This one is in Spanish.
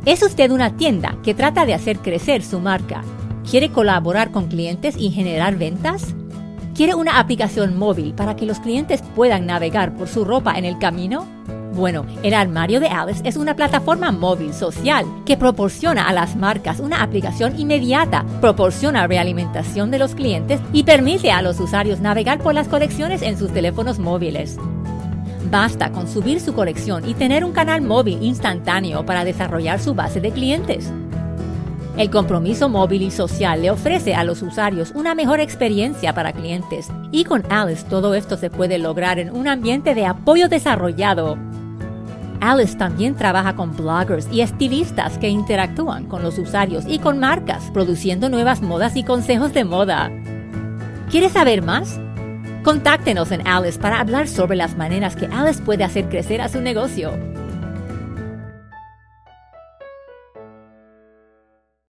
¿Es usted una tienda que trata de hacer crecer su marca? ¿Quiere colaborar con clientes y generar ventas? ¿Quiere una aplicación móvil para que los clientes puedan navegar por su ropa en el camino? Bueno, el Armario de Alice es una plataforma móvil social que proporciona a las marcas una aplicación inmediata, proporciona realimentación de los clientes y permite a los usuarios navegar por las colecciones en sus teléfonos móviles. Basta con subir su colección y tener un canal móvil instantáneo para desarrollar su base de clientes. El compromiso móvil y social le ofrece a los usuarios una mejor experiencia para clientes, y con Alice todo esto se puede lograr en un ambiente de apoyo desarrollado. Alice también trabaja con bloggers y estilistas que interactúan con los usuarios y con marcas, produciendo nuevas modas y consejos de moda. ¿Quieres saber más? Contáctenos en Alice para hablar sobre las maneras que Alice puede hacer crecer a su negocio.